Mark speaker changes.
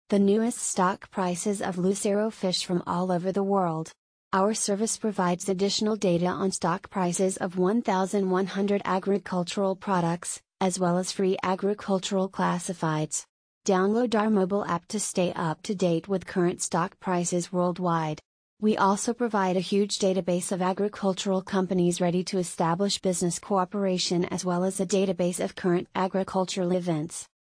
Speaker 1: the newest stock prices of Lucero-fish from all over the world. Our service provides additional data on stock prices of 1,100 agricultural products, as well as free agricultural classifieds. Download our mobile app to stay up to date with current stock prices worldwide. We also provide a huge database of agricultural companies ready to establish business cooperation, as well as a database of current agricultural events.